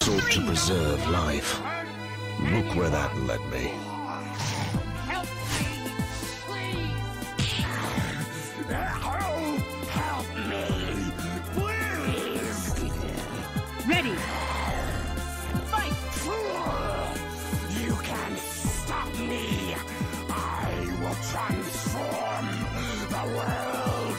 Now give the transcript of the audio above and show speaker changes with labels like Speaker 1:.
Speaker 1: sought to preserve life. Look where that led me.
Speaker 2: Help me, please! Help me, please!
Speaker 3: Ready!
Speaker 2: Fight! You can't stop me! I will transform the world!